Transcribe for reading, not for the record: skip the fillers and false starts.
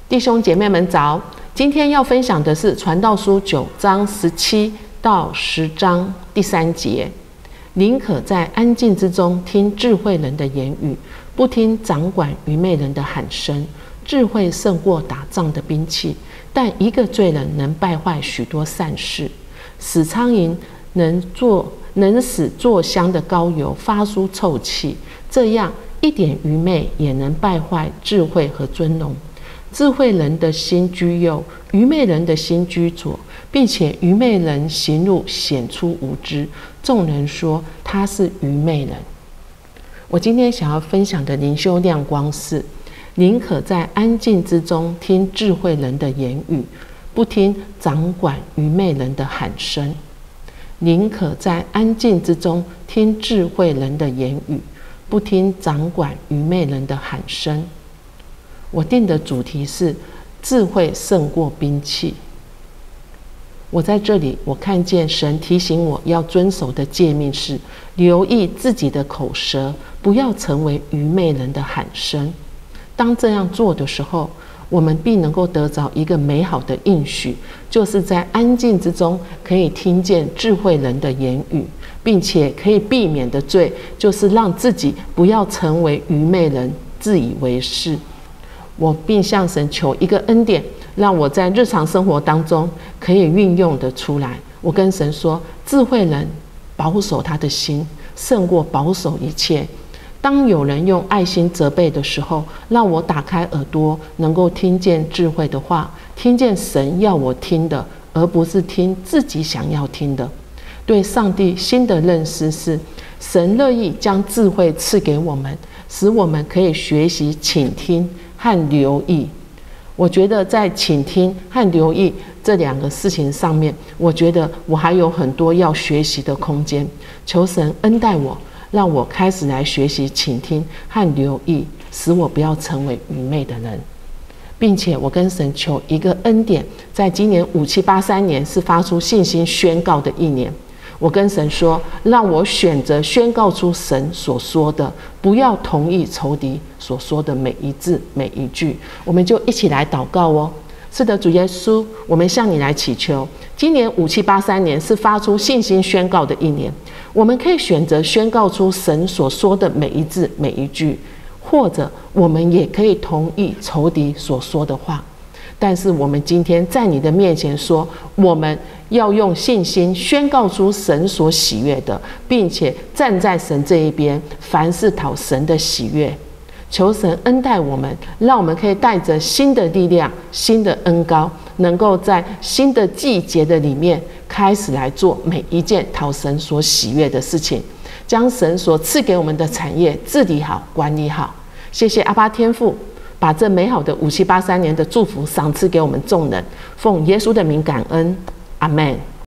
弟兄姐妹们早，今天要分享的是传道书9章17到10章第3节。宁可在安静之中听智慧人的言语，不听掌管愚昧人的喊声。智慧胜过打仗的兵器，但一个罪人能败坏许多善事。死苍蝇能使做香的膏油发出臭气，这样一点愚昧也能败坏智慧和尊荣。智慧人的心居右，愚昧人的心居左，并且愚昧人行路显出无知，众人说他是愚昧人。我今天想要分享的灵修亮光是：宁可在安静之中听智慧人的言语，不听掌管愚昧人的喊声。宁可在安静之中听智慧人的言语，不听掌管愚昧人的喊声。我定的主题是智慧胜过兵器。我在这里，我看见神提醒我要遵守的诫命是：留意自己的口舌，不要成为愚昧人的喊声。当这样做的时候，我们必能够得着一个美好的应许，就是在安静之中可以听见智慧人的言语，并且可以避免的罪，就是让自己不要成为愚昧人，自以为是。我并向神求一个恩典，让我在日常生活当中可以运用的出来。我跟神说，智慧人保守他的心，胜过保守一切。当有人用爱心责备的时候，让我打开耳朵，能够听见智慧的话，听见神要我听的，而不是听自己想要听的。对上帝新的认识是，神乐意将智慧赐给我们，使我们可以学习倾听和留意。我觉得在倾听和留意这两个事情上面，我觉得我还有很多要学习的空间。求神恩待我，让我开始来学习倾听和留意，使我不要成为愚昧的人。并且我跟神求一个恩典，在今年5783年是发出信心宣告的一年。我跟神说，让我选择宣告出神所说的，不要同意仇敌所说的每一字每一句。我们就一起来祷告哦。是的，主耶稣，我们向你来祈求，今年5783年是发出信心宣告的一年。我们可以选择宣告出神所说的每一字每一句，或者我们也可以同意仇敌所说的话。但是我们今天在你的面前说，我们要用信心宣告出神所喜悦的，并且站在神这一边，凡事讨神的喜悦。求神恩待我们，让我们可以带着新的力量、新的恩膏，能够在新的季节的里面开始来做每一件讨神所喜悦的事情，将神所赐给我们的产业治理好、管理好。谢谢阿爸天父，把这美好的5783年的祝福赏赐给我们众人，奉耶稣的名感恩，阿们。